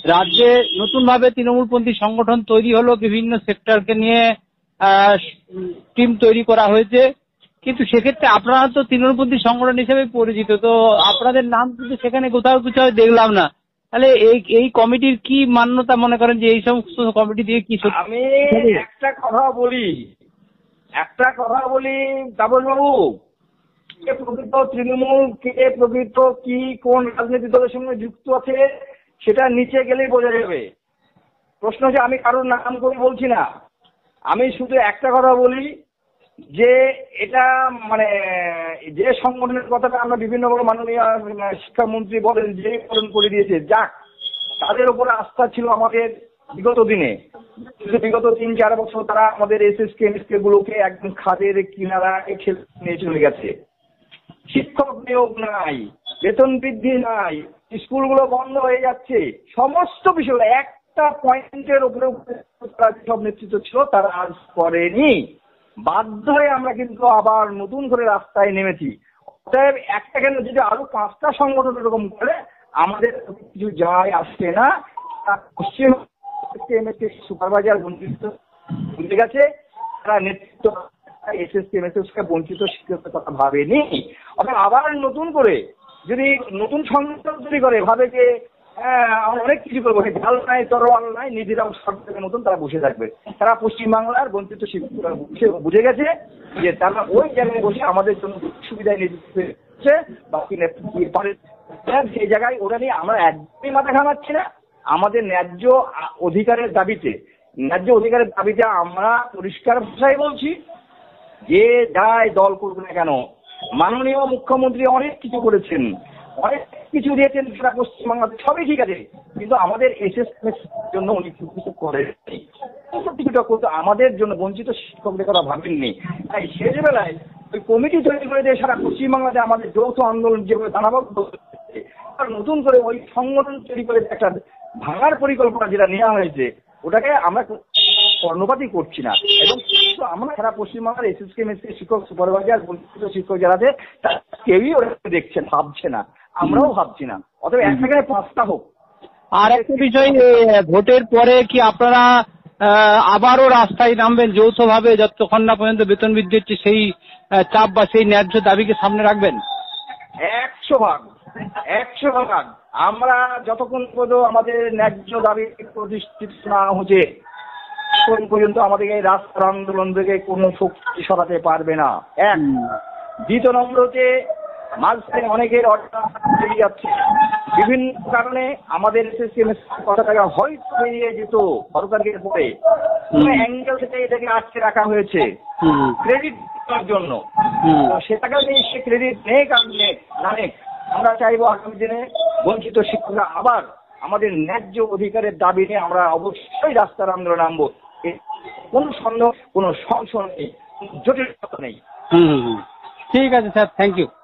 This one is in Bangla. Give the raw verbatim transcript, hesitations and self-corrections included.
রাজ্যে নতুনভাবে তৃণমূলপন্থী সংগঠন তৈরি হলো, বিভিন্ন সেক্টরকে নিয়ে টিম তৈরি করা হয়েছে, কিন্তু সেক্ষেত্রে আপনারা তো তৃণমূলপন্থী সংগঠন হিসেবে পরিচিত, তো আপনাদের নাম কিন্তু সেখানে কোথাও কোথাও দেখলাম না। তাহলে এই এই কমিটির কি মান্যতা মনে করেন যে এই সমস্ত কমিটি দিয়ে কি? আমি একটা কথা বলি একটা কথা বলি তাপসবাবু, কে প্রকৃত তৃণমূল, কে প্রকৃত কি কোন রাজনৈতিক দলের সঙ্গে যুক্ত আছে সেটা নিচে গেলেই বোঝা যাবে। প্রশ্ন হচ্ছে, আমি কারোর নাম করে বলছি না, আমি শুধু একটা কথা বলি যে এটা মানে যে সংগঠনের কথাটা আমরা বিভিন্ন বড় মাননীয় শিক্ষামন্ত্রী বলেন যে পালন করে দিয়েছে, যাক তাদের উপরে আস্থা ছিল আমাদের বিগত দিনে, কিন্তু বিগত তিন চার বছর তারা আমাদের S S K S K গুলোকে একদম খাদের কিনারায় ঠেলে নিয়ে চলে গেছে। শিক্ষক নিয়োগ নাই, বেতন বৃদ্ধি নাই, স্কুলগুলো বন্ধ হয়ে যাচ্ছে, সমস্ত বিষয় একটা পয়েন্টের উপরে সব নেতৃত্ব ছিল তারা আজ করেনি। বাধ্য হয়ে আমরা কিন্তু আবার নতুন করে রাস্তায় নেমেছি। অতএব একটা কেন, যদি আরো পাঁচটা সংগঠন এরকম করে আমাদের কিছু যায় আসছে না। পশ্চিম সুপারভাইজার বঞ্চিত বুঝে গেছে, তারা নেতৃত্ব S S K M S K বঞ্চিত শিক্ষকের কথা ভাবেনি। অর্থাৎ আবার নতুন করে যদি নতুন সংগঠন তৈরি করে, ভাবে যে হ্যাঁ আমরা অনেক কিছু করবো, ঢাল নাই তরোয়াল নাই, নিজেরাও সরকারের মতন তারা বসে থাকবে। তারা পশ্চিমবাংলার বঞ্চিত শিক্ষকরা বুঝে গেছে যে তারা ওই জায়গায় বসে আমাদের জন্য সুবিধায় নিচ্ছে, বাকি সেই জায়গায় ওরা নিয়ে আমরা একদমই মাথা ঘামাচ্ছি না। আমাদের ন্যায্য অধিকারের দাবিতে ন্যায্য অধিকারের দাবিতে আমরা পরিষ্কার ভাষায় বলছি, যে যাই দল করবে না কেন, মাননীয় মুখ্যমন্ত্রী অনেক কিছু করেছেন, অনেক কিছু দিয়েছেন সারা পশ্চিমবাংলাতে, সবই ঠিক আছে, কিন্তু আমাদের এস এস জন্য উনি কিছু করেন কিছুটা করতে আমাদের জন্য বঞ্চিত শিক্ষকদের কথা ভাবেননি। তাই শেষ বেলায় ওই কমিটি তৈরি করে দিয়ে সারা পশ্চিমবাংলাতে আমাদের যৌথ আন্দোলন যেভাবে দানাবদ্ধ, নতুন করে ওই সংগঠন তৈরি করে একটা ভাঙার পরিকল্পনা যেটা নেওয়া হয়েছে, ওটাকে আমরা কর্ণপাতই করছি না। এবং আমরা সারা পশ্চিমবাংলার S S K M S K শিক্ষক সুপারভাইজার বঞ্চিত শিক্ষক যারা আছে তারা কেউই ওরা দেখছে ভাবছে না, আমরাও ভাবছি না। অতএব এক জায়গায় পাঁচটা হোক। আর একটা বিষয়, ভোটের পরে কি আপনারা আবারও রাস্তায় নামবেন যৌথভাবে, যতক্ষণ না পর্যন্ত বেতন বৃদ্ধি হচ্ছে সেই চাপ বা সেই ন্যায্য দাবিকে সামনে রাখবেন? একশো ভাগ একশো ভাগ আমরা যতক্ষণ পর্যন্ত আমাদের ন্যায্য দাবি প্রতিষ্ঠিত না হচ্ছে তখন পর্যন্ত আমাদের এই রাস্তার আন্দোলন থেকে কোনো শক্তি সরাতে পারবে না। এক। দ্বিতীয় নম্বর হচ্ছে, মাঝখানে অনেকের অর্ডার বেরিয়ে যাচ্ছে বিভিন্ন কারণে, আমাদের কথাটাকে হয়তো বেরিয়ে যেত সরকারের পরে, কোনো অ্যাঙ্গেল থেকে এটাকে আটকে রাখা হয়েছে ক্রেডিট দেওয়ার জন্য। সেটাকে সে ক্রেডিট নেই কারণ না নেই, আমরা চাইবো আগামী দিনে বঞ্চিত শিক্ষকরা আবার আমাদের ন্যায্য অধিকারের দাবি নিয়ে আমরা অবশ্যই রাস্তার আন্দোলন নামবো। কোনো সন্দেহ, কোনো সংশয় নেই, জটিলতা নেই। ঠিক আছে স্যার, থ্যাংক ইউ।